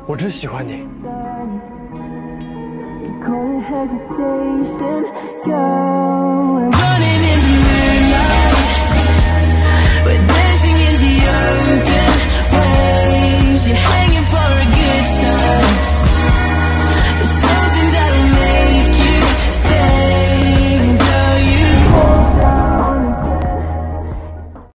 我只喜欢你。 Call it hesitation, girl.